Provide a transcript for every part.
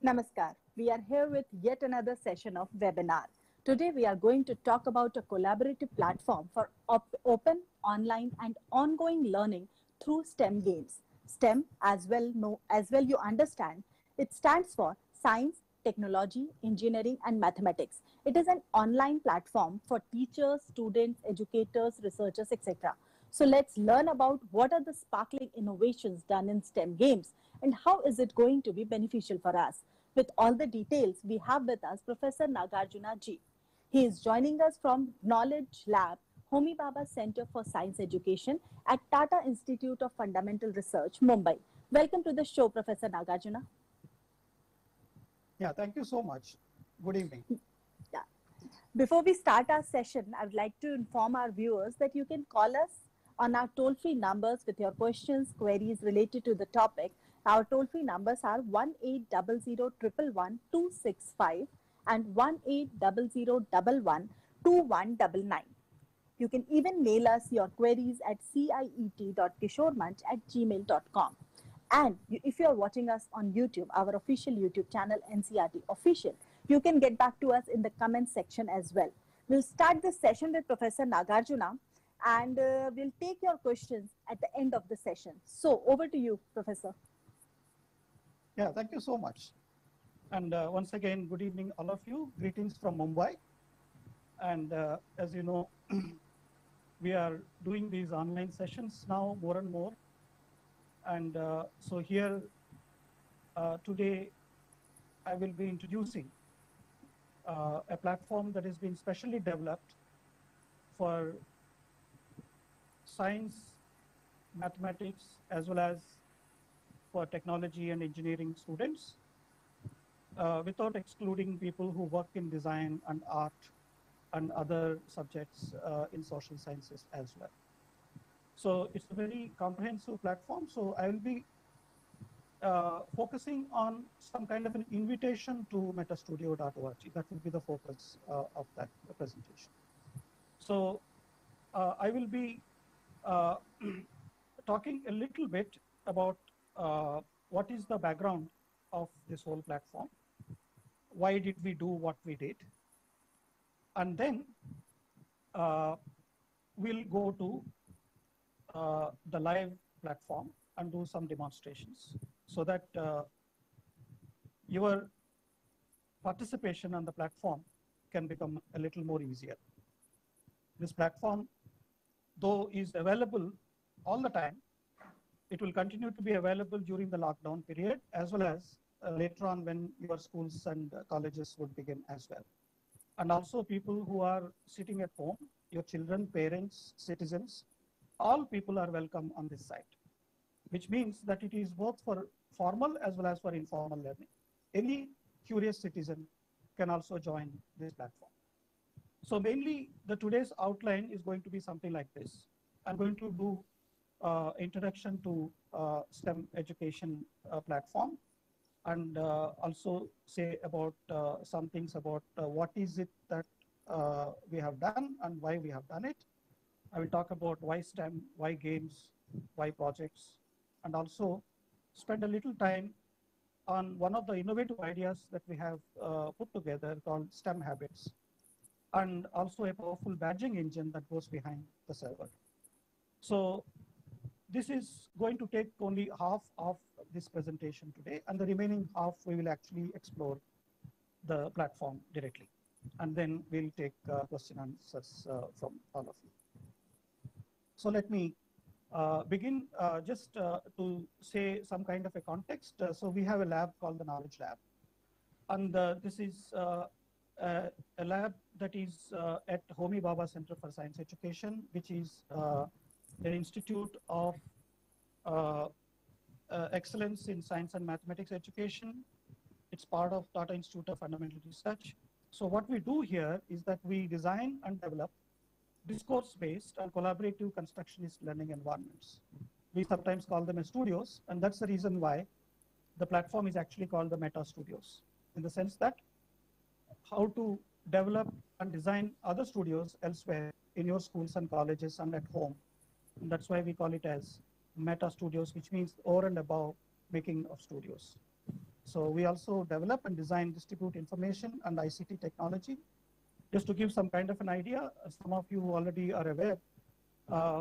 Namaskar. We are here with yet another session of webinar. Today we are going to talk about a collaborative platform for open, online and ongoing learning through STEM games. STEM, as well you understand, it stands for Science, Technology, Engineering and Mathematics. It is an online platform for teachers, students, educators, researchers, etc. So let's learn about what are the sparkling innovations done in STEM games and how is it going to be beneficial for us. With all the details, we have with us Professor Nagarjuna Ji. He is joining us from Knowledge Lab, Homi Bhabha Center for Science Education at Tata Institute of Fundamental Research, Mumbai. Welcome to the show, Professor Nagarjuna. Yeah, thank you so much. Good evening. Yeah. Before we start our session, I would like to inform our viewers that you can call us on our toll-free numbers with your questions, queries related to the topic. Our toll-free numbers are 1800111265 and 1800112199. You can even mail us your queries at ciet.kishormanch@gmail.com. And if you are watching us on YouTube, our official YouTube channel, NCRT Official, you can get back to us in the comment section as well. We'll start this session with Professor Nagarjuna and we'll take your questions at the end of the session. So over to you, Professor. Yeah, thank you so much. And once again, good evening, all of you. Greetings from Mumbai. And as you know, we are doing these online sessions now more and more. And so here today, I will be introducing a platform that has been specially developed for science, mathematics, as well as for technology and engineering students, without excluding people who work in design and art and other subjects in social sciences as well. So it's a very comprehensive platform. So I will be focusing on some kind of an invitation to metastudio.org. That will be the focus of that presentation. So I will be talking a little bit about what is the background of this whole platform, why did we do what we did, and then we'll go to the live platform and do some demonstrations so that your participation on the platform can become a little more easier. This platform, though is available all the time, it will continue to be available during the lockdown period as well as later on when your schools and colleges would begin as well. And also people who are sitting at home, your children, parents, citizens, all people are welcome on this site, which means that it is both for formal as well as for informal learning. Any curious citizen can also join this platform. So mainly the today's outline is going to be something like this. I'm going to do introduction to STEM education platform and also say about some things about what is it that we have done and why we have done it. I will talk about why STEM, why games, why projects, and also spend a little time on one of the innovative ideas that we have put together called STEM Habits, and also a powerful badging engine that goes behind the server. So this is going to take only half of this presentation today, and the remaining half we will actually explore the platform directly. And then we'll take question and answers from all of you. So let me begin just to say some kind of a context. So we have a lab called the Knowledge Lab. And this is a lab that is at Homi Bhabha Center for Science Education, which is an institute of excellence in science and mathematics education. It's part of Tata Institute of Fundamental Research. So what we do here is that we design and develop discourse-based and collaborative constructionist learning environments. We sometimes call them as studios, and that's the reason why the platform is actually called the Meta Studios, in the sense that how to develop and design other studios elsewhere in your schools and colleges and at home. And that's why we call it as Meta Studios, which means over and above making of studios. So we also develop and design, distribute information and ICT technology. Just to give some kind of an idea, some of you already are aware, uh,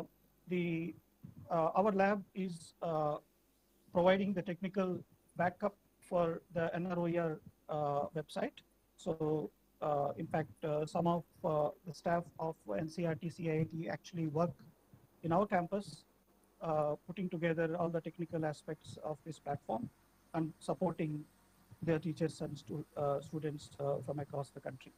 our lab is providing the technical backup for the NROER website. So in fact, some of the staff of NCRT CIIT actually work in our campus, putting together all the technical aspects of this platform and supporting their teachers and students from across the country.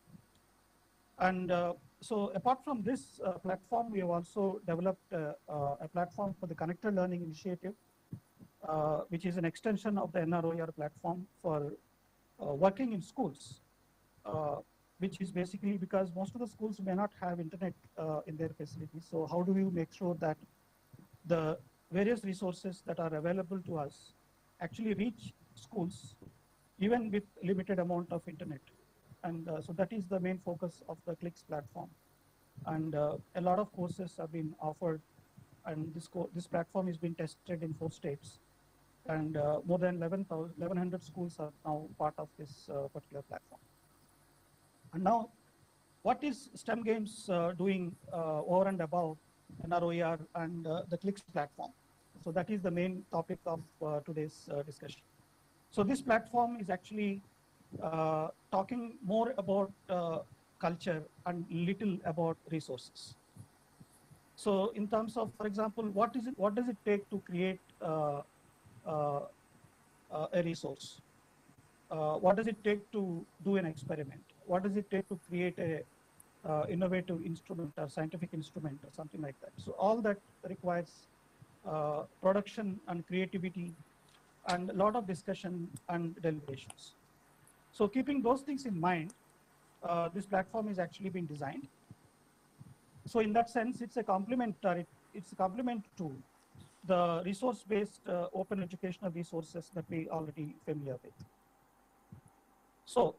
And so apart from this platform, we have also developed a platform for the Connected Learning Initiative, which is an extension of the NROER platform for working in schools, which is basically because most of the schools may not have internet in their facilities. So how do we make sure that the various resources that are available to us actually reach schools, even with limited amount of internet? And so that is the main focus of the CLIX platform. And a lot of courses have been offered, and this platform has been tested in 4 states. And more than 1,100 schools are now part of this particular platform. And now, what is STEM Games doing over and above NROER and the CLIX platform? So that is the main topic of today's discussion. So this platform is actually talking more about culture and little about resources. So in terms of, for example, what does it take to create a resource? What does it take to do an experiment? What does it take to create a innovative instrument or scientific instrument or something like that? So all that requires production and creativity and a lot of discussion and deliberations. So keeping those things in mind, this platform is actually been designed. So in that sense, it's a complement to the resource-based open educational resources that we already familiar with. So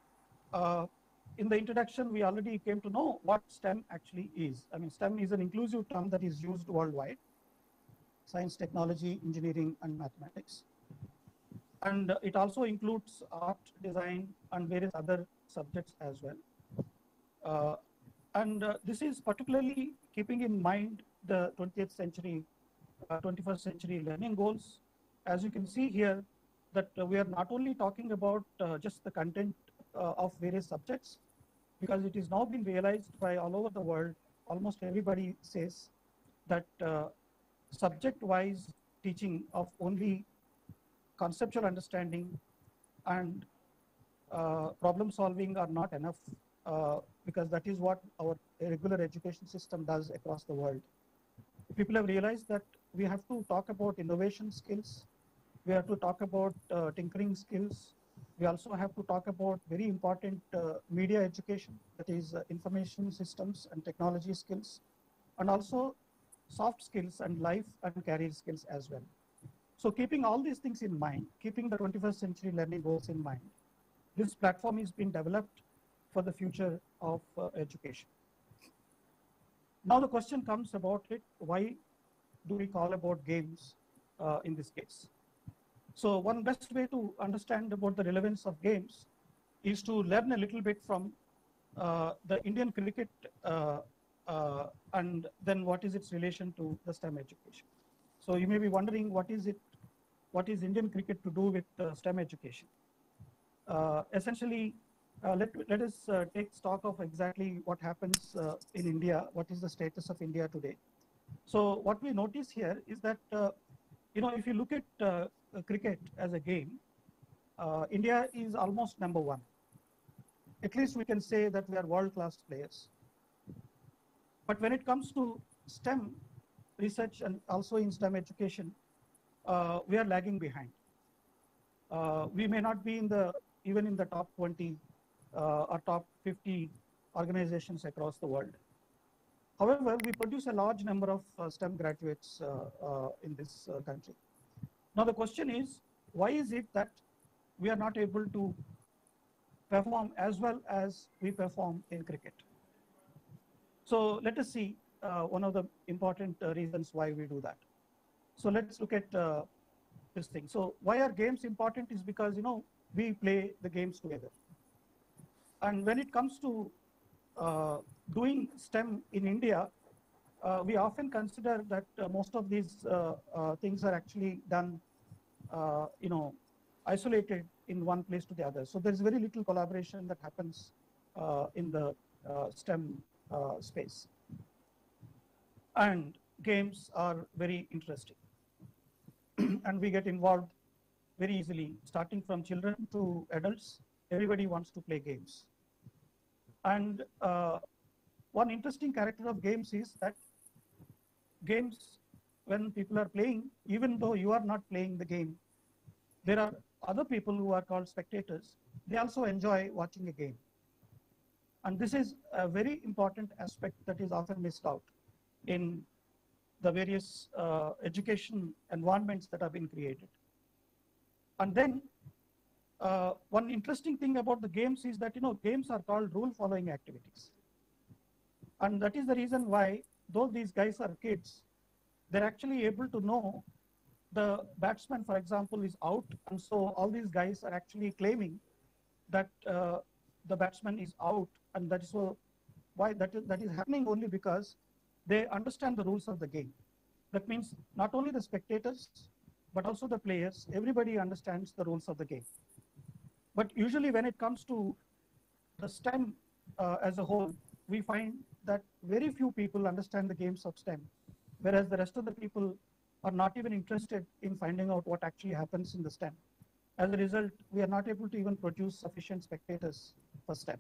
in the introduction, we already came to know what STEM actually is. I mean, STEM is an inclusive term that is used worldwide: science, technology, engineering, and mathematics. And it also includes art, design, and various other subjects as well. This is particularly keeping in mind the 20th century, 21st century learning goals. As you can see here, that we are not only talking about just the content of various subjects, because it is now been realized by all over the world, almost everybody says that subject-wise teaching of only conceptual understanding and problem solving are not enough, because that is what our regular education system does across the world. People have realized that we have to talk about innovation skills, we have to talk about tinkering skills, we also have to talk about very important media education, that is information systems and technology skills, and also soft skills and life and career skills as well. So keeping all these things in mind, keeping the 21st century learning goals in mind, this platform is being developed for the future of education. Now the question comes about it: why do we call about games in this case? So one best way to understand about the relevance of games is to learn a little bit from the Indian cricket and then what is its relation to the STEM education. So you may be wondering, what is Indian cricket to do with STEM education? Essentially, let us take stock of exactly what happens in India, what is the status of India today. So what we notice here is that, if you look at cricket as a game, India is almost number 1. At least we can say that we are world-class players. But when it comes to STEM research and also in STEM education, we are lagging behind. We may not be even in the top 20 or top 50 organizations across the world. However, we produce a large number of STEM graduates in this country. Now the question is, why is it that we are not able to perform as well as we perform in cricket? So let us see one of the important reasons why we do that. So let's look at the this thing. So why are games important is because, we play the games together. And when it comes to doing STEM in India, we often consider that most of these things are actually done, isolated in one place to the other. So there's very little collaboration that happens in the STEM space. And games are very interesting. And we get involved very easily, starting from children to adults. Everybody wants to play games. And one interesting character of games is that games, when people are playing, even though you are not playing the game, there are other people who are called spectators. They also enjoy watching a game. And this is a very important aspect that is often missed out in the various education environments that have been created. And then one interesting thing about the games is that, games are called rule following activities. And that is the reason why, though these guys are kids, they're actually able to know the batsman, for example, is out. And so all these guys are actually claiming that the batsman is out. And that is why that is happening only because they understand the rules of the game. That means not only the spectators, but also the players, everybody understands the rules of the game. But usually when it comes to the STEM as a whole, we find that very few people understand the games of STEM, whereas the rest of the people are not even interested in finding out what actually happens in the STEM. As a result, we are not able to even produce sufficient spectators for STEM.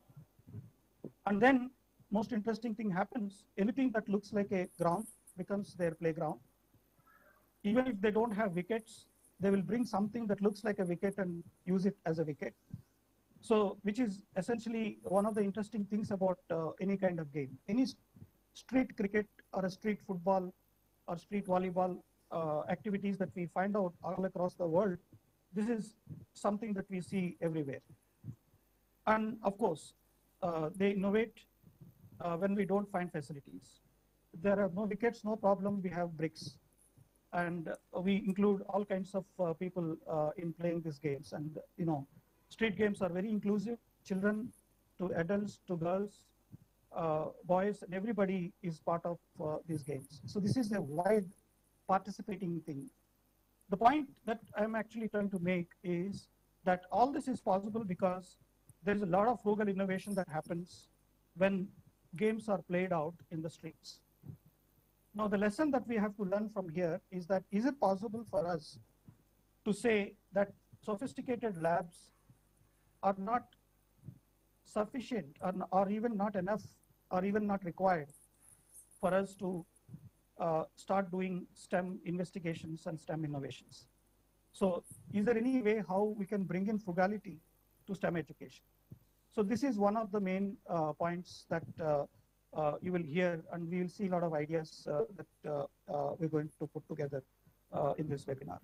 And then most interesting thing happens, anything that looks like a ground becomes their playground. Even if they don't have wickets, they will bring something that looks like a wicket and use it as a wicket. So, which is essentially one of the interesting things about any kind of game. Any street cricket or a street football or street volleyball activities that we find out all across the world, this is something that we see everywhere. And of course, they innovate when we don't find facilities. There are no wickets, no problem, we have bricks. And we include all kinds of people in playing these games. And, street games are very inclusive, children to adults to girls, boys, and everybody is part of these games. So this is a wide participating thing. The point that I'm actually trying to make is that all this is possible because there is a lot of frugal innovation that happens when games are played out in the streets. Now, the lesson that we have to learn from here is that, is it possible for us to say that sophisticated labs are not sufficient or even not enough or even not required for us to start doing STEM investigations and STEM innovations? So is there any way how we can bring in frugality to STEM education? So this is one of the main points that you will hear, and we will see a lot of ideas that we're going to put together in this webinar.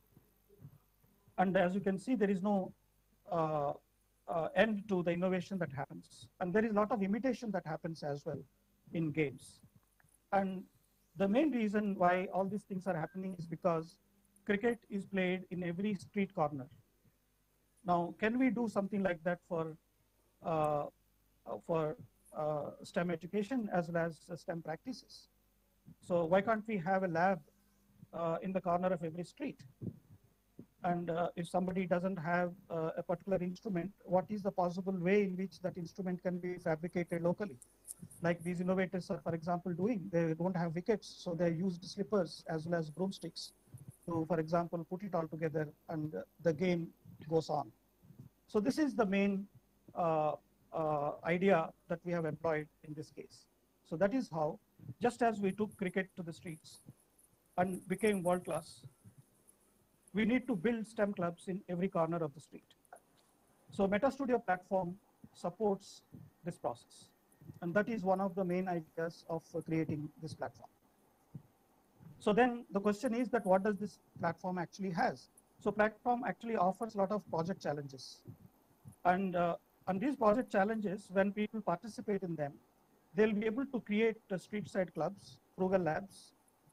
And as you can see, there is no end to the innovation that happens. And there is a lot of imitation that happens as well in games. And the main reason why all these things are happening is because cricket is played in every street corner. Now, can we do something like that for STEM education as well as STEM practices? So why can't we have a lab in the corner of every street? And if somebody doesn't have a particular instrument, what is the possible way in which that instrument can be fabricated locally? Like these innovators are, for example, doing. They don't have wickets, so they used slippers as well as broomsticks to, for example, put it all together, and the game goes on. So this is the main idea that we have employed in this case. So that is how, just as we took cricket to the streets and became world class, we need to build STEM clubs in every corner of the street. So MetaStudio platform supports this process. And that is one of the main ideas of creating this platform. So then the question is that what does this platform actually has? So platform actually offers a lot of project challenges. And these project challenges, when people participate in them, they'll be able to create street side clubs, frugal labs,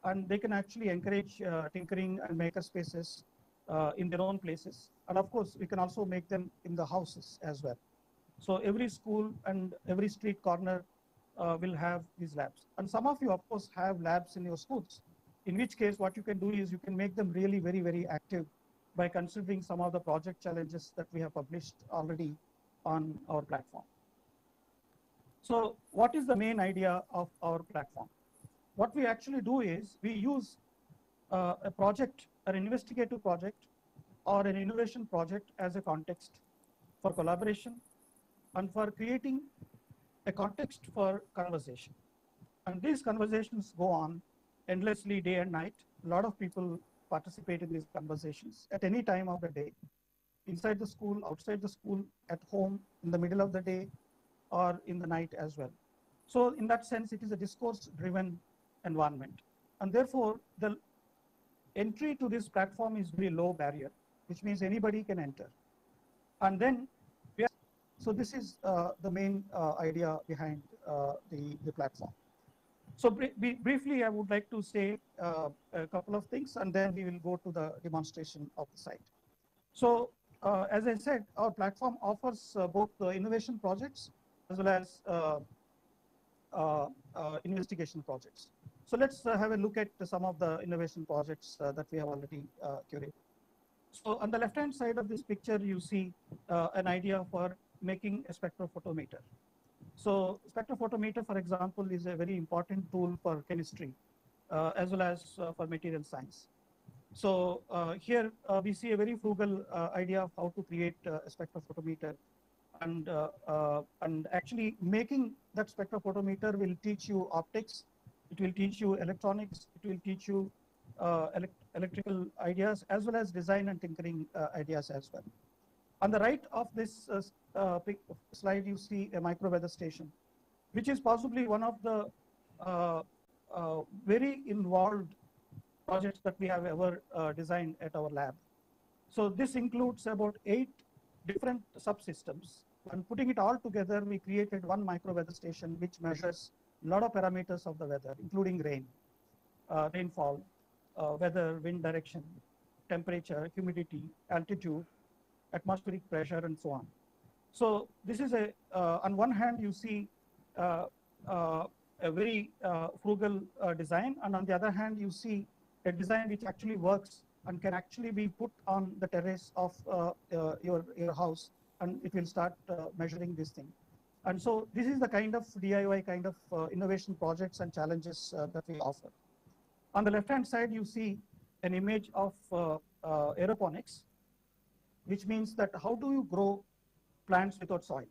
and they can actually encourage tinkering and maker spaces in their own places. And of course, we can also make them in the houses as well. So every school and every street corner will have these labs. And some of you, of course, have labs in your schools, in which case what you can do is you can make them really very, very active by considering some of the project challenges that we have published already on our platform. So what is the main idea of our platform? What we actually do is we use a project, an investigative project, or an innovation project as a context for collaboration and for creating a context for conversation. And these conversations go on endlessly day and night. A lot of people participate in these conversations at any time of the day, inside the school, outside the school, at home, in the middle of the day, or in the night as well. So in that sense, it is a discourse-driven environment. And therefore, the entry to this platform is very low barrier, which means anybody can enter. And then, so this is the main idea behind the platform. So briefly, I would like to say a couple of things, and then we will go to the demonstration of the site. So as I said, our platform offers both innovation projects as well as investigation projects. So let's have a look at some of the innovation projects that we have already curated. So on the left-hand side of this picture, you see an idea for making a spectrophotometer. So spectrophotometer, for example, is a very important tool for chemistry as well as for material science. So here we see a very frugal idea of how to create a spectrophotometer. And actually making that spectrophotometer will teach you optics, it will teach you electronics, it will teach you electrical ideas as well as design and tinkering ideas as well. On the right of this slide, you see a micro weather station, which is possibly one of the very involved projects that we have ever designed at our lab. So this includes about 8 different subsystems, and putting it all together, we created one micro weather station which measures a lot of parameters of the weather, including rain, rainfall, weather, wind direction, temperature, humidity, altitude, atmospheric pressure, and so on. So this is on one hand, you see a very frugal design, and on the other hand, you see a design which actually works and can actually be put on the terrace of your house, and it will start measuring this thing. And so this is the kind of DIY kind of innovation projects and challenges that we offer. On the left-hand side, you see an image of aeroponics, which means that how do you grow plants without soil?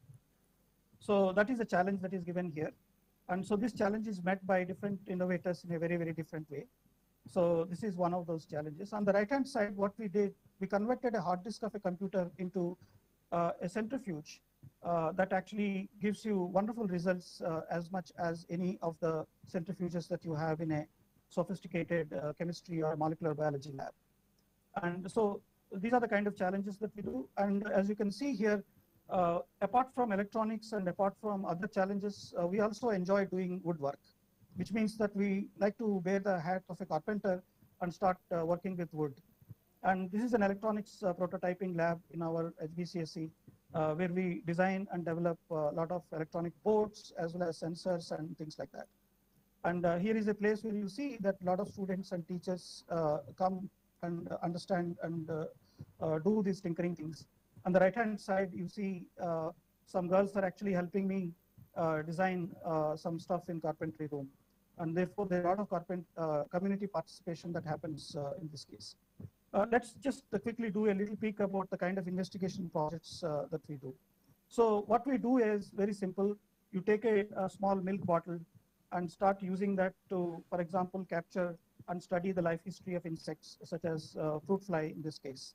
So that is a challenge that is given here. And so this challenge is met by different innovators in a very, very different way. So this is one of those challenges. On the right-hand side, what we did, we converted a hard disk of a computer into a centrifuge that actually gives you wonderful results as much as any of the centrifuges that you have in a sophisticated chemistry or molecular biology lab. And so these are the kind of challenges that we do. And as you can see here, apart from electronics and apart from other challenges, we also enjoy doing woodwork, which means that we like to wear the hat of a carpenter and start working with wood. And this is an electronics prototyping lab in our HBCSE, where we design and develop a lot of electronic boards as well as sensors and things like that. And here is a place where you see that a lot of students and teachers come and understand and do these tinkering things. On the right-hand side, you see some girls are actually helping me design some stuff in carpentry room. And therefore, there are a lot of community participation that happens in this case. Let's just quickly do a little peek about the kind of investigation projects that we do. So what we do is very simple. You take a small milk bottle and start using that to, for example, capture and study the life history of insects, such as fruit fly in this case.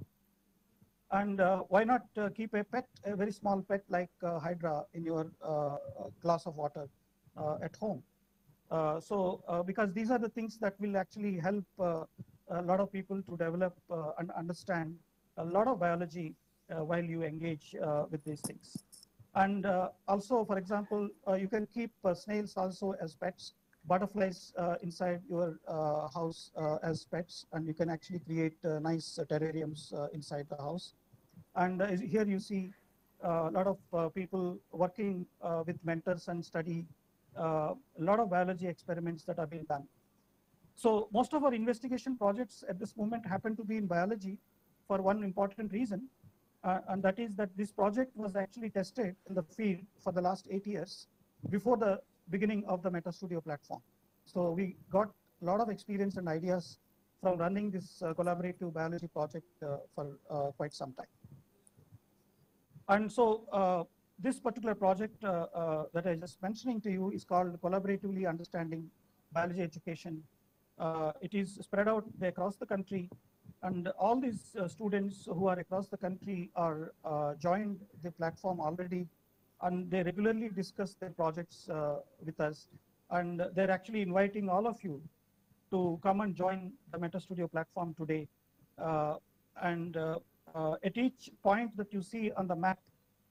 And why not keep a pet, a very small pet like Hydra in your glass of water at home? Because these are the things that will actually help a lot of people to develop and understand a lot of biology while you engage with these things. And also, for example, you can keep snails also as pets. butterflies inside your house as pets, and you can actually create nice terrariums inside the house. And here you see a lot of people working with mentors and study a lot of biology experiments that have been done. So most of our investigation projects at this moment happen to be in biology for one important reason, and that is that this project was actually tested in the field for the last 8 years before the beginning of the MetaStudio platform. So we got a lot of experience and ideas from running this collaborative biology project for quite some time. And so this particular project that I just mentioning to you is called Collaboratively Understanding Biology Education. It is spread out across the country, and all these students who are across the country are joined the platform already, and they regularly discuss their projects with us. And they're actually inviting all of you to come and join the MetaStudio platform today. At each point that you see on the map,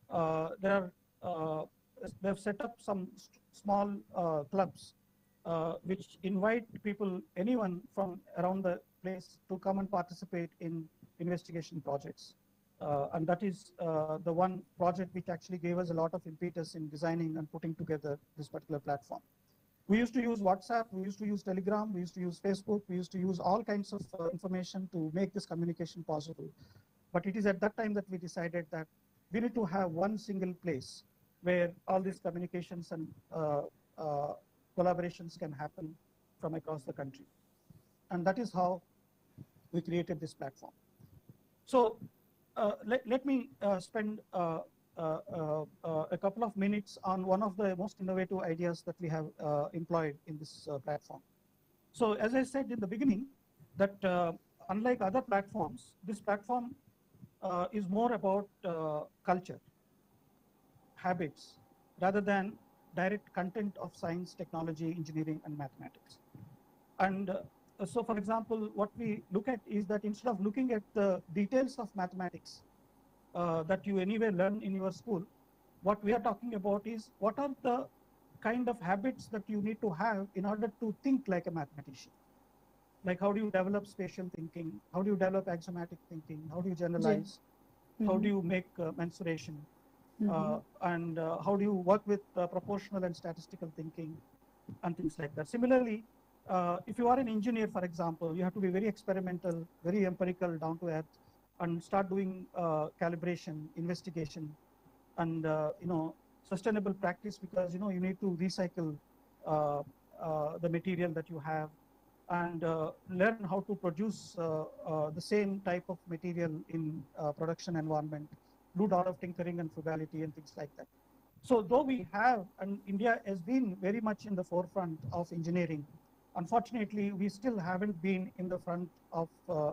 they've set up some small clubs which invite people, anyone from around the place, to come and participate in investigation projects. And that is the one project which actually gave us a lot of impetus in designing and putting together this particular platform. We used to use WhatsApp, we used to use Telegram, we used to use Facebook, we used to use all kinds of information to make this communication possible. But it is at that time that we decided that we need to have one single place where all these communications and collaborations can happen from across the country. And that is how we created this platform. So let me spend a couple of minutes on one of the most innovative ideas that we have employed in this platform. So as I said in the beginning, that unlike other platforms, this platform is more about culture, habits, rather than direct content of science, technology, engineering, and mathematics. And so, for example, what we look at is that instead of looking at the details of mathematics that you anyway learn in your school, what we are talking about is what are the kind of habits that you need to have in order to think like a mathematician. Like how do you develop spatial thinking? How do you develop axiomatic thinking? How do you generalize? How do you make mensuration? And how do you work with proportional and statistical thinking and things like that. Similarly, if you are an engineer, for example, you have to be very experimental, very empirical, down to earth, and start doing calibration, investigation, and sustainable practice, because you need to recycle the material that you have, and learn how to produce the same type of material in production environment, do a lot of tinkering and frugality and things like that. So though we have, and India has been very much in the forefront of engineering, unfortunately, we still haven't been in the front of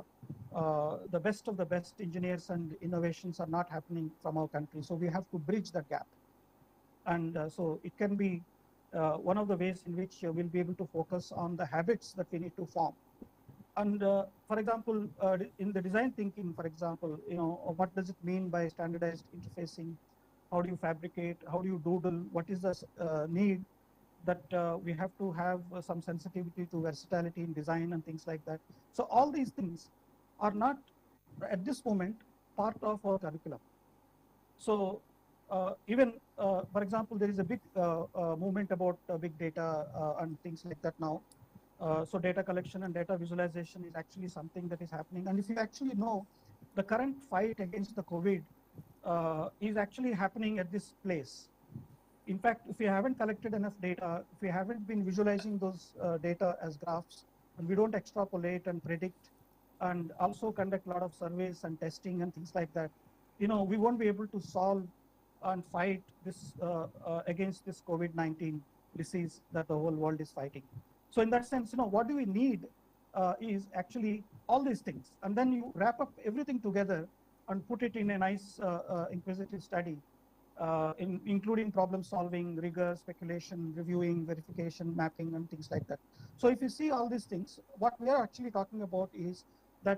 the best of the best engineers, and innovations are not happening from our country. So we have to bridge that gap. And so it can be one of the ways in which we'll be able to focus on the habits that we need to form. And for example, in the design thinking, for example, what does it mean by standardized interfacing? How do you fabricate? How do you doodle? What is the need that we have to have some sensitivity to versatility in design and things like that. So all these things are not, at this moment, part of our curriculum. So even, for example, there is a big movement about big data and things like that now. So data collection and data visualization is actually something that is happening. And if you actually know, the current fight against the COVID is actually happening at this place. In fact, if we haven't collected enough data, if we haven't been visualizing those data as graphs, and we don't extrapolate and predict, and also conduct a lot of surveys and testing and things like that, we won't be able to solve and fight this against this COVID-19 disease that the whole world is fighting. So in that sense, what do we need is actually all these things. And then you wrap up everything together and put it in a nice inquisitive study, including problem solving, rigor, speculation, reviewing, verification, mapping, and things like that. So if you see all these things, what we are actually talking about is that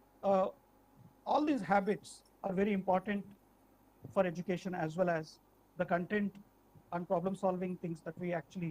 all these habits are very important for education, as well as the content and problem solving things that we actually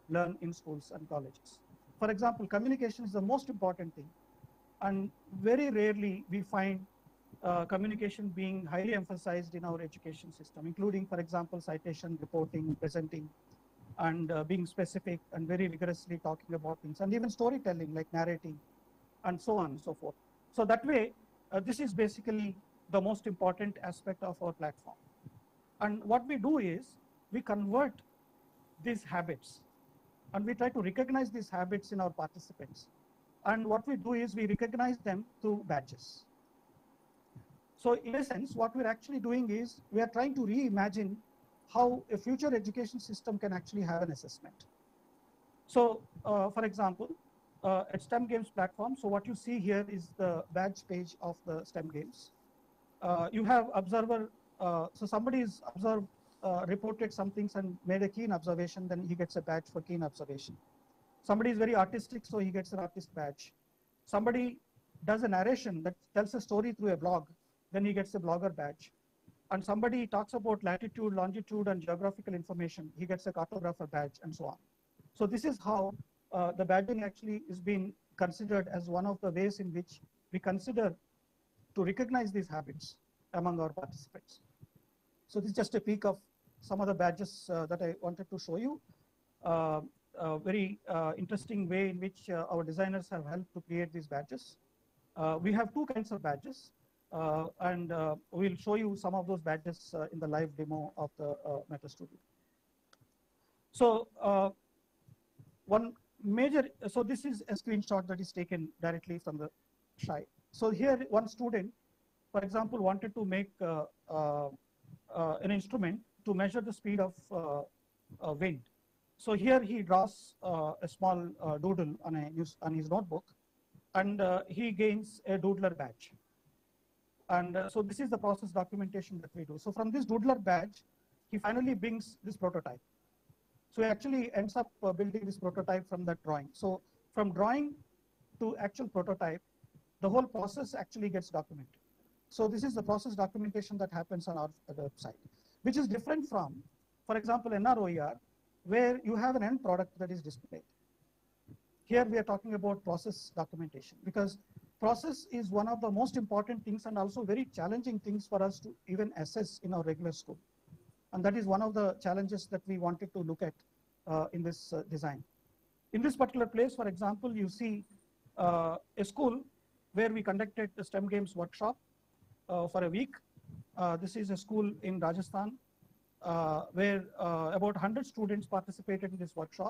learn in schools and colleges. For example, communication is the most important thing. And very rarely we find communication being highly emphasized in our education system, including, for example, citation, reporting, presenting, and being specific and very rigorously talking about things, and even storytelling like narrating, and so on and so forth. So that way, this is basically the most important aspect of our platform. And what we do is we convert these habits and we try to recognize these habits in our participants. And what we do is we recognize them through badges. So in a sense, what we're actually doing is we are trying to reimagine how a future education system can actually have an assessment. So for example, at STEM Games platform, so what you see here is the badge page of the STEM Games. You have observer, so somebody is reported some things and made a keen observation, then he gets a badge for keen observation. Somebody is very artistic, so he gets an artist badge. Somebody does a narration that tells a story through a blog, then he gets a blogger badge. And somebody talks about latitude, longitude, and geographical information, he gets a cartographer badge, and so on. So this is how the badging actually is being considered as one of the ways in which we consider to recognize these habits among our participants. So this is just a peek of some of the badges that I wanted to show you. A very interesting way in which our designers have helped to create these badges. We have two kinds of badges, and we'll show you some of those badges in the live demo of the MetaStudio. So one major, so this is a screenshot that is taken directly from the SHI. So here one student, for example, wanted to make an instrument to measure the speed of wind. So here he draws a small doodle on his notebook, and he gains a doodler badge. And so this is the process documentation that we do. So from this doodler badge, he finally brings this prototype. So he actually ends up building this prototype from that drawing. So from drawing to actual prototype, the whole process actually gets documented. So this is the process documentation that happens on our website, which is different from, for example, NROER, where you have an end product that is displayed. Here we are talking about process documentation, because process is one of the most important things and also very challenging things for us to even assess in our regular school. And that is one of the challenges that we wanted to look at in this design. In this particular place, for example, you see a school where we conducted the STEM Games workshop for a week. This is a school in Rajasthan where about 100 students participated in this workshop.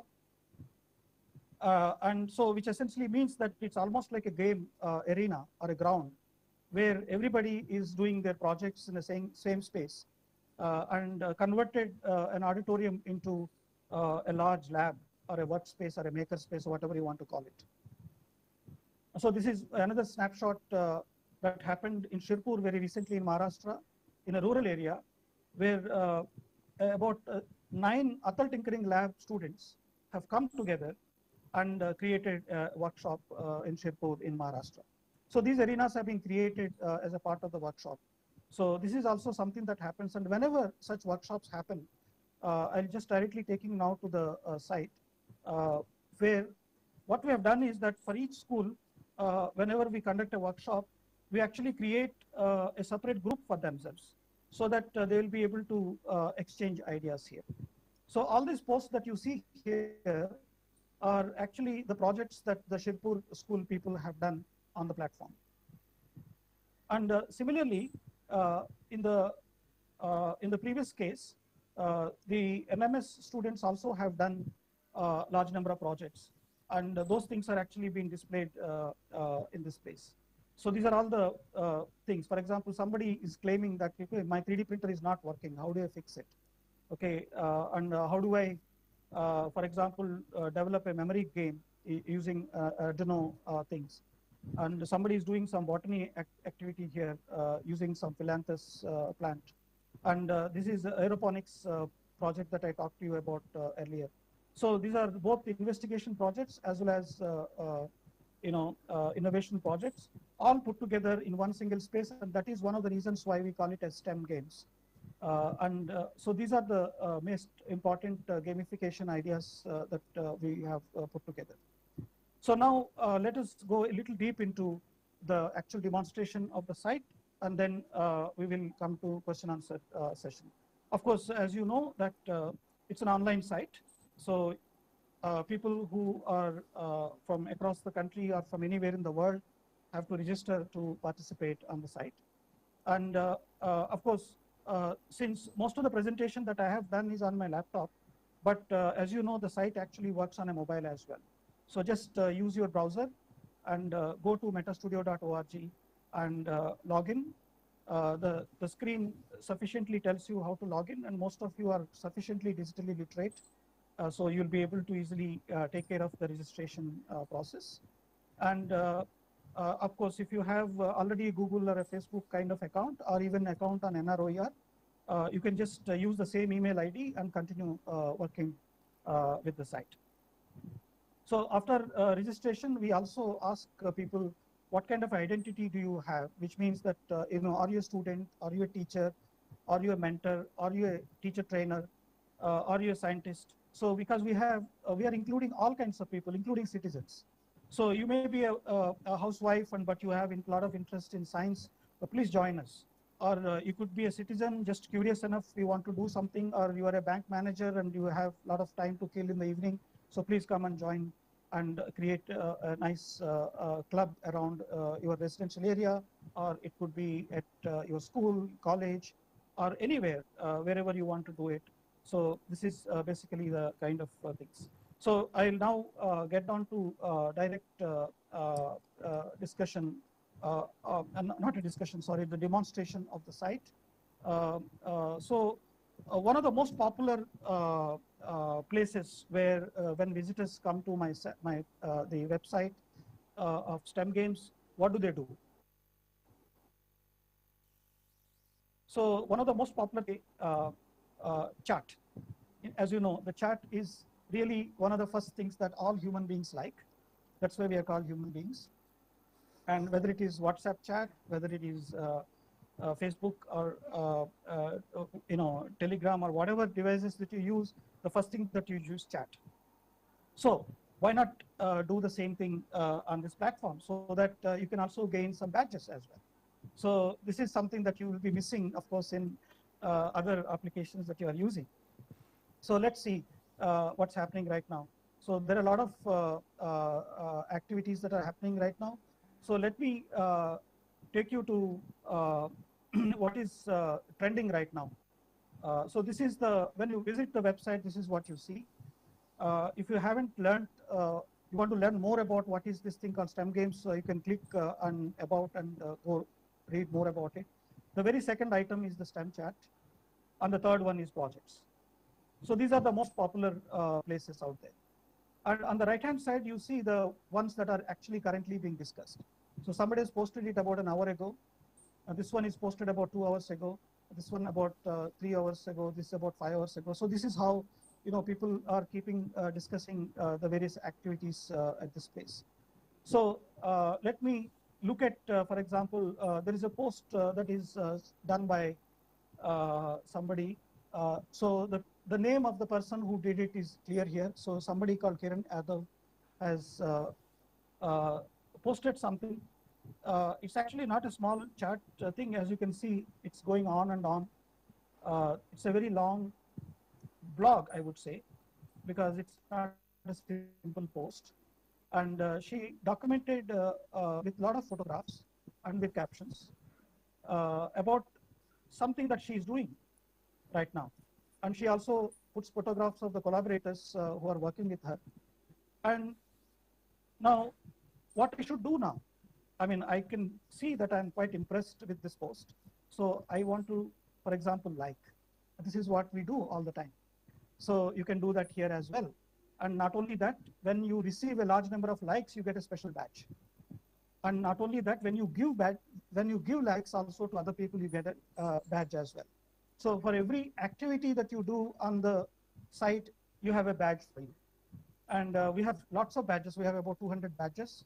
And so which essentially means that it's almost like a game arena or a ground where everybody is doing their projects in the same space and converted an auditorium into a large lab or a workspace or a makerspace or whatever you want to call it. So this is another snapshot that happened in Shirpur very recently in Maharashtra, in a rural area, where about 9 Atal Tinkering Lab students have come together and created a workshop in Shirpur in Maharashtra. So these arenas have been created as a part of the workshop. So this is also something that happens, and whenever such workshops happen, I'll just directly taking now to the site, where what we have done is that for each school, whenever we conduct a workshop, we actually create a separate group for themselves so that they will be able to exchange ideas here. So all these posts that you see here are actually the projects that the Shirpur school people have done on the platform. And similarly, in the previous case, the MMS students also have done a large number of projects, and those things are actually being displayed in this space. So these are all the things. For example, somebody is claiming that my 3D printer is not working. How do I fix it? Okay, and how do I, for example, develop a memory game using Arduino things? And somebody is doing some botany activity here using some Phyllanthus plant. And this is the aeroponics project that I talked to you about earlier. So these are both investigation projects as well as innovation projects, all put together in one single space, and that is one of the reasons why we call it as STEM Games. So these are the most important gamification ideas that we have put together. So now let us go a little deep into the actual demonstration of the site, and then we will come to question answer session. Of course, as you know that it's an online site, so people who are from across the country or from anywhere in the world have to register to participate on the site. And of course, since most of the presentation that I have done is on my laptop, but as you know, the site actually works on a mobile as well. So just use your browser and go to metastudio.org and log in. The screen sufficiently tells you how to log in, and most of you are sufficiently digitally literate. So you'll be able to easily take care of the registration process. And of course, if you have already a Google or a Facebook kind of account, or even account on NROER, you can just use the same email ID and continue working with the site. So after registration, we also ask people, what kind of identity do you have? Which means that, are you a student, are you a teacher, are you a mentor, are you a teacher trainer, are you a scientist? So because we are including all kinds of people, including citizens. So you may be a housewife, but you have a lot of interest in science, please join us. Or you could be a citizen, just curious enough, you want to do something, or you are a bank manager and you have a lot of time to kill in the evening. So please come and join and create a nice club around your residential area, or it could be at your school, college, or anywhere, wherever you want to do it. So this is basically the kind of things. So I'll now get down to direct discussion, not a discussion, sorry, the demonstration of the site. One of the most popular places where when visitors come to the website of STEM Games, what do they do? So one of the most popular chat. As you know, the chat is really one of the first things that all human beings like. That's why we are called human beings. And whether it is WhatsApp chat, whether it is Facebook or Telegram or whatever devices that you use, the first thing that you use chat. So why not do the same thing on this platform, so that you can also gain some badges as well. So this is something that you will be missing, of course, in other applications that you are using. So let's see what's happening right now. So there are a lot of activities that are happening right now. So let me take you to what is trending right now. So this is when you visit the website, this is what you see. If you haven't learned, you want to learn more about what is this thing called STEM Games, so you can click on about and go read more about it. The very second item is the STEM chat, and the third one is projects. So these are the most popular places out there. And on the right-hand side, you see the ones that are actually currently being discussed. So somebody has posted it about an hour ago. This one is posted about 2 hours ago. This one about 3 hours ago. This is about 5 hours ago. So this is how people are keeping discussing the various activities at this place. So let me look at, for example, there is a post that is done by somebody. So the name of the person who did it is clear here. So somebody called Kiran Yadav has posted something. It's actually not a small chat thing. As you can see, it's going on and on. It's a very long blog, I would say, because it's not a simple post. And she documented with a lot of photographs and with captions about something that she's doing right now. And she also puts photographs of the collaborators who are working with her. And now, what I should do now? I mean, I can see that I'm quite impressed with this post. So I want to, for example, like. This is what we do all the time. So you can do that here as well. And not only that, when you receive a large number of likes, you get a special badge. And not only that, when you give likes also to other people, you get a badge as well. So for every activity that you do on the site, you have a badge for you. And we have lots of badges. We have about 200 badges.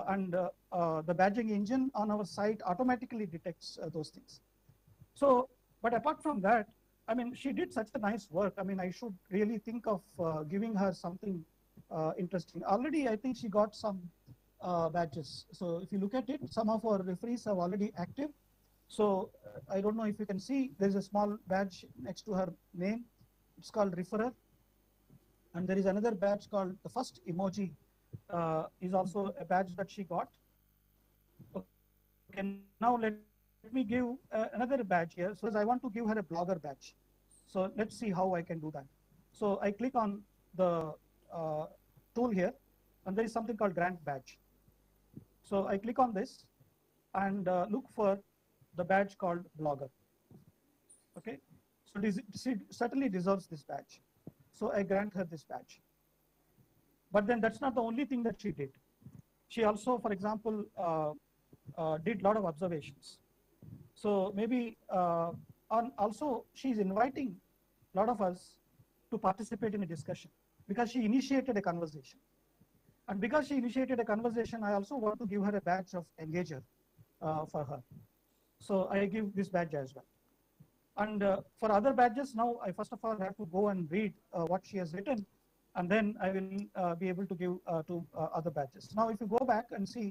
The badging engine on our site automatically detects those things. So But apart from that, I mean, she did such a nice work. I mean, I should really think of giving her something interesting. Already, I think she got some badges. So if you look at it, some of our referees are already active. So I don't know if you can see, there's a small badge next to her name. It's called referrer. And there is another badge called the first emoji is also a badge that she got. Okay, now let me give another badge here. So I want to give her a blogger badge. So let's see how I can do that. So I click on the tool here, and there is something called grant badge. So I click on this and look for the badge called blogger. Okay, so she certainly deserves this badge. So I grant her this badge. But then that's not the only thing that she did. She also, for example, did a lot of observations. So maybe also she's inviting a lot of us to participate in a discussion because she initiated a conversation. And because she initiated a conversation, I also want to give her a badge of engager for her. So I give this badge as well. And for other badges, now I first of all have to go and read what she has written, and then I will be able to give to other badges. Now, if you go back and see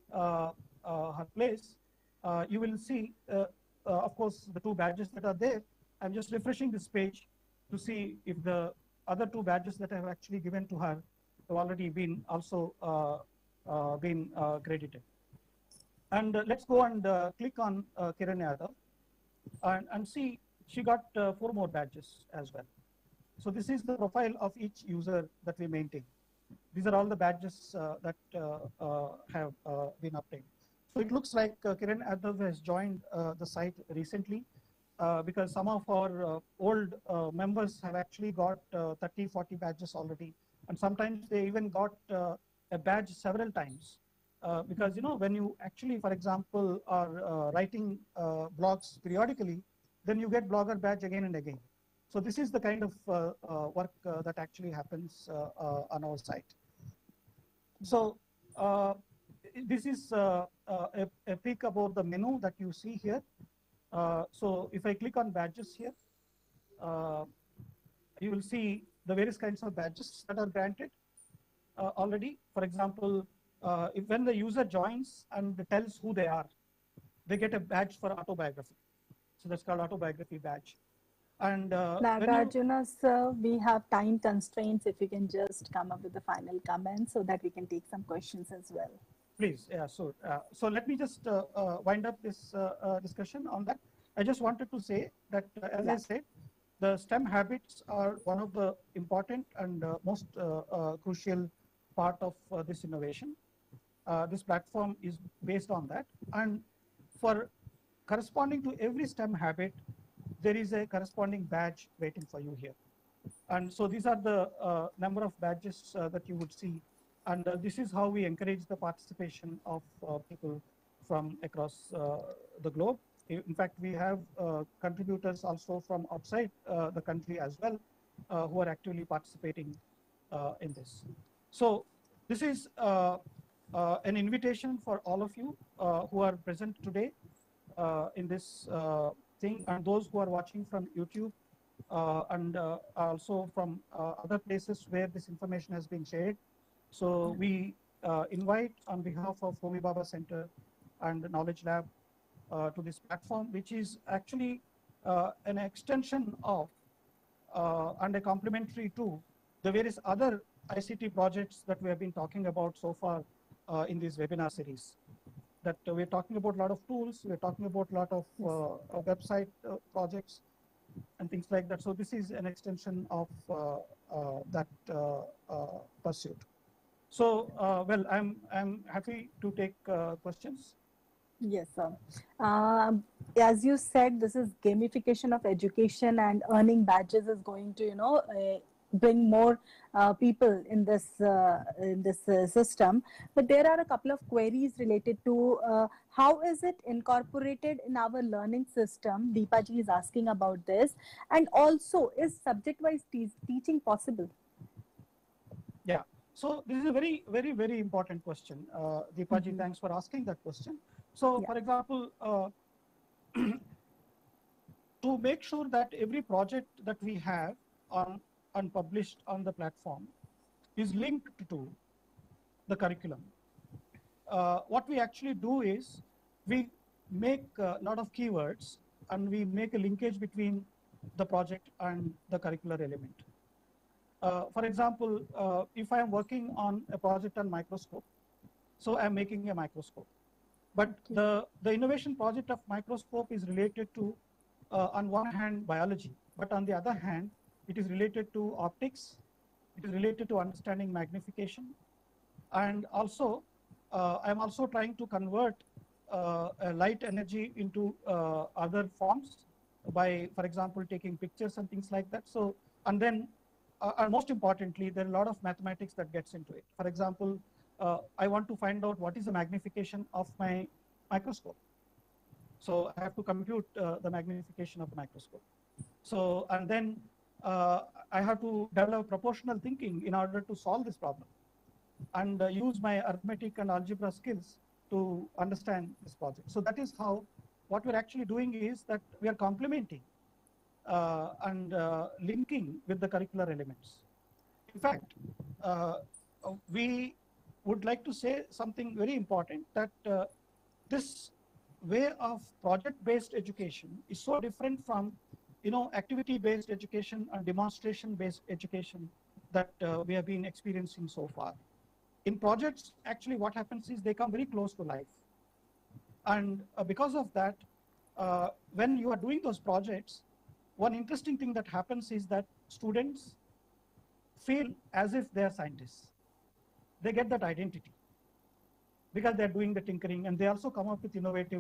her place, you will see, of course, the two badges that are there. I'm just refreshing this page to see if the other two badges that I have actually given to her have already been also been credited. And let's go and click on Kiran Yadav and see she got 4 more badges as well. So this is the profile of each user that we maintain. These are all the badges that have been obtained. So it looks like Kiran Yadav has joined the site recently because some of our old members have actually got 30, 40 badges already. And sometimes they even got a badge several times. Because, you know, when you actually, for example, are writing blogs periodically, then you get blogger badge again and again. So this is the kind of work that actually happens on our site. So this is a peek about the menu that you see here. So if I click on badges here, you will see the various kinds of badges that are granted already. For example, when the user joins and tells who they are, they get a badge for autobiography. So that's called autobiography badge. And Nagarjuna sir, we have time constraints. If you can just come up with the final comments so that we can take some questions as well. Please, yeah, so let me just wind up this discussion on that. I just wanted to say that, as I said, the STEM habits are one of the important and most crucial part of this innovation. This platform is based on that. And for corresponding to every STEM habit, there is a corresponding badge waiting for you here. And so these are the number of badges that you would see. And this is how we encourage the participation of people from across the globe. In fact, we have contributors also from outside the country as well, who are actively participating in this. So this is an invitation for all of you who are present today in this thing, and those who are watching from YouTube and also from other places where this information has been shared. So we invite on behalf of Homi Bhabha Center and the Knowledge Lab to this platform, which is actually an extension of and a complementary to the various other ICT projects that we have been talking about so far in this webinar series. That we're talking about a lot of tools, we're talking about a lot of website projects and things like that. So this is an extension of that pursuit. So, well, I'm happy to take questions. Yes, sir. As you said, this is gamification of education, and earning badges is going to, bring more people in this system. But there are a couple of queries related to how is it incorporated in our learning system. Deepaji is asking about this, and also is subject-wise teaching possible? Yeah. So this is a very, very, very important question. Deepaji, thanks for asking that question. So, for example, to to make sure that every project that we have on and published on the platform is linked to the curriculum. What we actually do is we make a lot of keywords and we make a linkage between the project and the curricular element. For example, if I am working on a project on microscope, so I'm making a microscope. But the innovation project of microscope is related to, on one hand, biology, but on the other hand, it is related to optics, it is related to understanding magnification, and also, I'm also trying to convert light energy into other forms by, for example, taking pictures and things like that. So, and then, and most importantly, there are a lot of mathematics that gets into it. For example, I want to find out what is the magnification of my microscope. So I have to compute the magnification of the microscope. So, and then I have to develop proportional thinking in order to solve this problem and use my arithmetic and algebra skills to understand this project. So that is how, what we're actually doing is that we are complementing and linking with the curricular elements. In fact, we would like to say something very important, that this way of project-based education is so different from, activity-based education and demonstration-based education that we have been experiencing so far. In projects, actually what happens is they come very close to life. And because of that, when you are doing those projects, one interesting thing that happens is that students feel as if they are scientists. They get that identity because they're doing the tinkering, and they also come up with innovative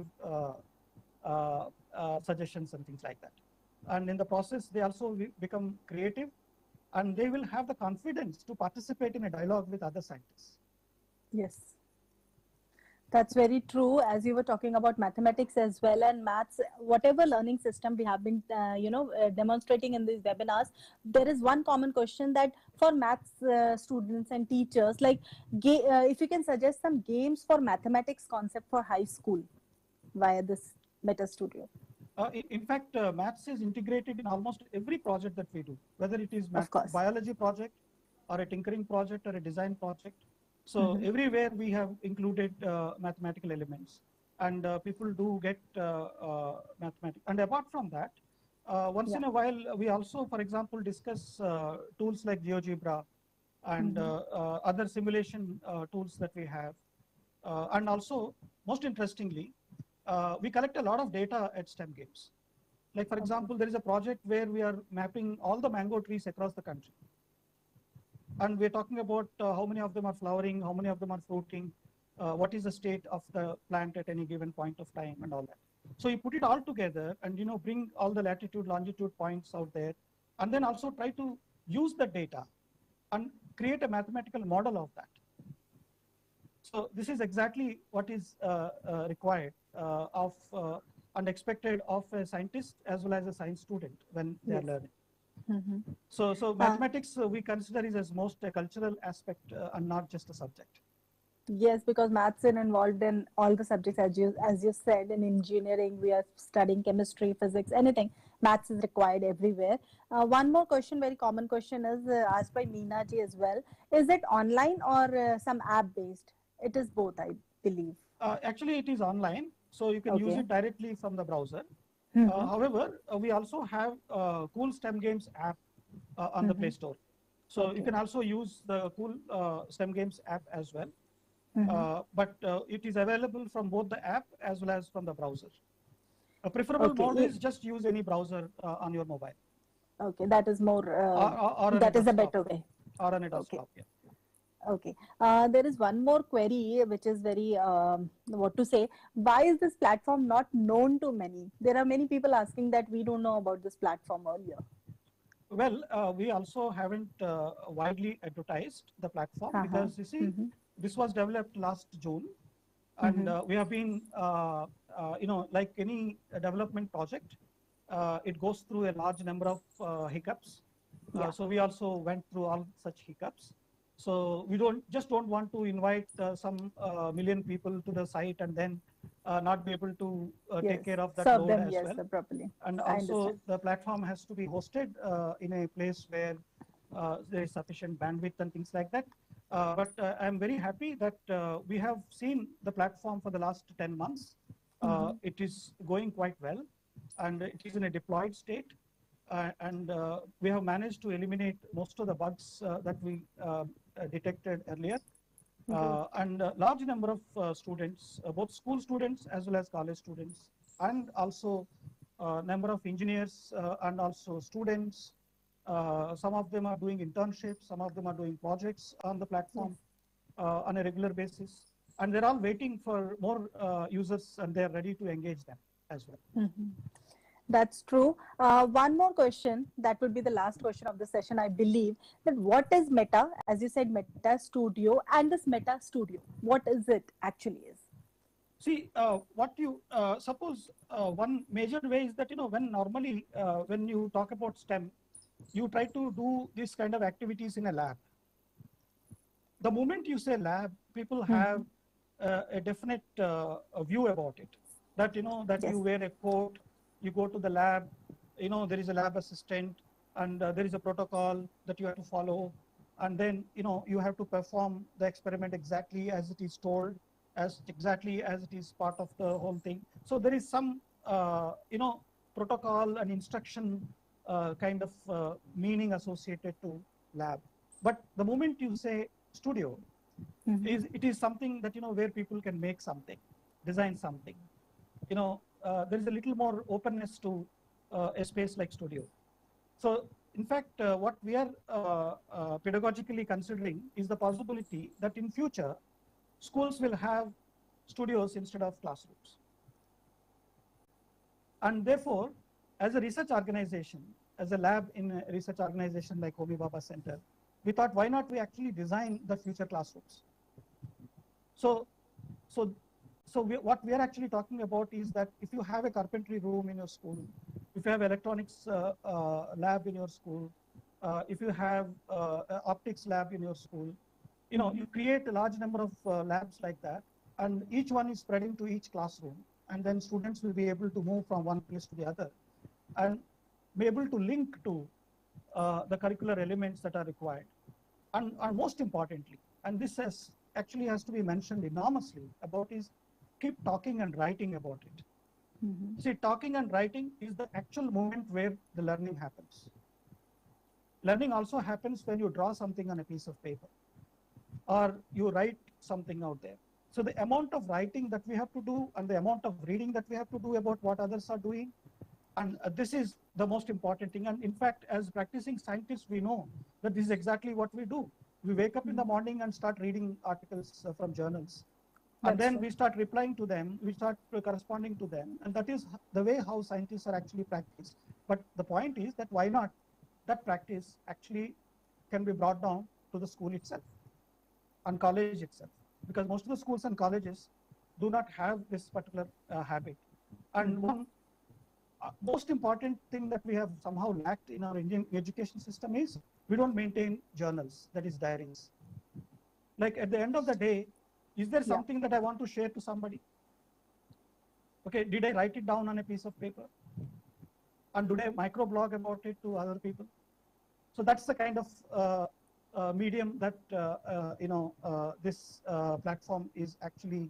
suggestions and things like that. And in the process, they also become creative, and they will have the confidence to participate in a dialogue with other scientists. Yes. That's very true. As you were talking about mathematics as well, and maths, whatever learning system we have been, demonstrating in these webinars, there is one common question that for maths students and teachers, like if you can suggest some games for mathematics concept for high school via this Meta Studio. In fact, maths is integrated in almost every project that we do, whether it is biology project or a tinkering project or a design project. So everywhere we have included mathematical elements, and people do get mathematics. And apart from that, once in a while, we also, for example, discuss tools like GeoGebra and other simulation tools that we have. And also, most interestingly, we collect a lot of data at STEM Games. Like, for example, there is a project where we are mapping all the mango trees across the country. And we're talking about how many of them are flowering, how many of them are fruiting, what is the state of the plant at any given point of time, and all that. So you put it all together and bring all the latitude, longitude points out there, and then also try to use the data and create a mathematical model of that. So this is exactly what is required of and expected of a scientist as well as a science student when they are learning. So mathematics we consider is as most a cultural aspect and not just a subject. Yes, because maths is involved in all the subjects, as you said. In engineering, we are studying chemistry, physics, anything. Maths is required everywhere. One more question, very common question, is asked by Meena ji as well. Is it online or some app based? It is both, I believe. Actually, it is online, so you can use it directly from the browser. However, we also have Cool STEM Games app on the Play Store. So you can also use the Cool STEM Games app as well. But it is available from both the app as well as from the browser. A preferable mode is just use any browser on your mobile. Okay, that is more, that is a better way. Or on a desktop, yeah. Okay. There is one more query which is very, what to say, why is this platform not known to many? There are many people asking that we don't know about this platform earlier. Well, we also haven't widely advertised the platform because you see, this was developed last June, and we have been, like any development project, it goes through a large number of hiccups. So we also went through all such hiccups. So we don't want to invite some million people to the site and then not be able to Yes. take care of that Serve load them, as yes, well. properly. And I also understand. the platform has to be hosted in a place where there is sufficient bandwidth and things like that. But I'm very happy that we have seen the platform for the last 10 months. It is going quite well, and it is in a deployed state. And we have managed to eliminate most of the bugs that we detected earlier. And a large number of students, both school students as well as college students, and also number of engineers and also students. Some of them are doing internships, some of them are doing projects on the platform on a regular basis. And they're all waiting for more users, and they're ready to engage them as well. That's true. One more question, that would be the last question of the session, I believe. That what is Meta? As you said, Meta Studio, and this Meta Studio, what is it actually is? See, what you suppose one major way is that, when normally when you talk about STEM, you try to do this kind of activities in a lab. The moment you say lab, people have a definite view about it. That, that Yes. you wear a coat, you go to the lab, there is a lab assistant, and there is a protocol that you have to follow. And then, you have to perform the experiment exactly as it is told, exactly as it is part of the whole thing. So there is some, protocol and instruction kind of meaning associated to lab. But the moment you say studio, it is something that, where people can make something, design something. There is a little more openness to a space like studio. So in fact, what we are pedagogically considering is the possibility that in future, schools will have studios instead of classrooms. And therefore, as a research organization, as a lab in a research organization like Homi Bhabha Center, we thought, why not we actually design the future classrooms? So what we are actually talking about is that if you have a carpentry room in your school, if you have electronics lab in your school, if you have optics lab in your school, you create a large number of labs like that, and each one is spreading to each classroom, and then students will be able to move from one place to the other and be able to link to the curricular elements that are required. And most importantly, and this actually has to be mentioned enormously about, is keep talking and writing about it. See, talking and writing is the actual moment where the learning happens. Learning also happens when you draw something on a piece of paper or you write something out there. So the amount of writing that we have to do and the amount of reading that we have to do about what others are doing, and this is the most important thing. And in fact, as practicing scientists, we know that this is exactly what we do. We wake up in the morning and start reading articles from journals. And then we start replying to them, we start corresponding to them. And that is the way how scientists are actually practiced. But the point is that why not that practice actually can be brought down to the school itself and college itself. Because most of the schools and colleges do not have this particular habit. And one most important thing that we have somehow lacked in our Indian education system is we don't maintain journals, that is diaries. Like at the end of the day, is there something that I want to share to somebody? Okay, did I write it down on a piece of paper? And did I microblog about it to other people? So that's the kind of medium that this platform is actually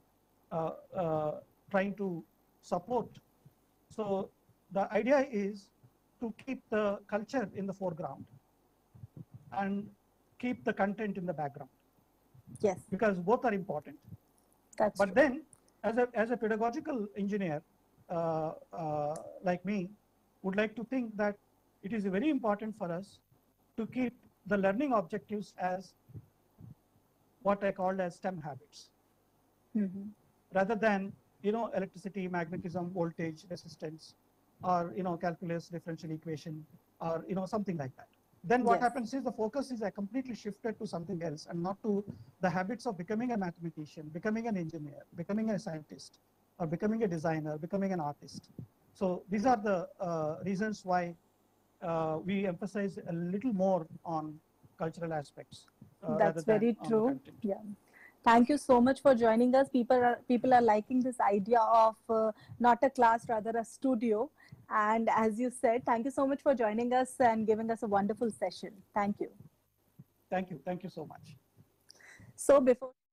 trying to support. So the idea is to keep the culture in the foreground and keep the content in the background. Yes. Because both are important. That's but true. Then, as a pedagogical engineer like me, would like to think that it is very important for us to keep the learning objectives as what I called as STEM habits, rather than electricity, magnetism, voltage, resistance, or calculus, differential equation, or something like that. Then what happens is the focus is completely shifted to something else and not to the habits of becoming a mathematician, becoming an engineer, becoming a scientist, or becoming a designer, becoming an artist. So these are the reasons why we emphasize a little more on cultural aspects. That's very true. Yeah. Thank you so much for joining us. People are liking this idea of not a class, rather a studio. And as you said, thank you so much for joining us and giving us a wonderful session. Thank you. Thank you. Thank you so much. So before